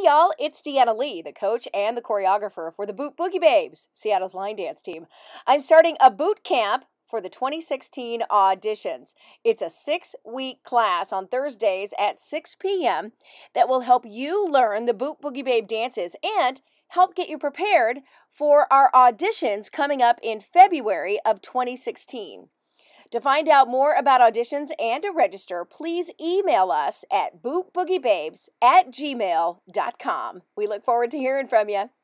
Hey y'all, it's Deanna Lee, the coach and the choreographer for the Boogie Babes, Seattle's line dance team. I'm starting a boot camp for the 2016 auditions. It's a 6-week class on Thursdays at 6 p.m. that will help you learn the Boogie Babe dances and help get you prepared for our auditions coming up in February of 2016. To find out more about auditions and to register, please email us at bootboogiebabes@gmail.com. We look forward to hearing from you.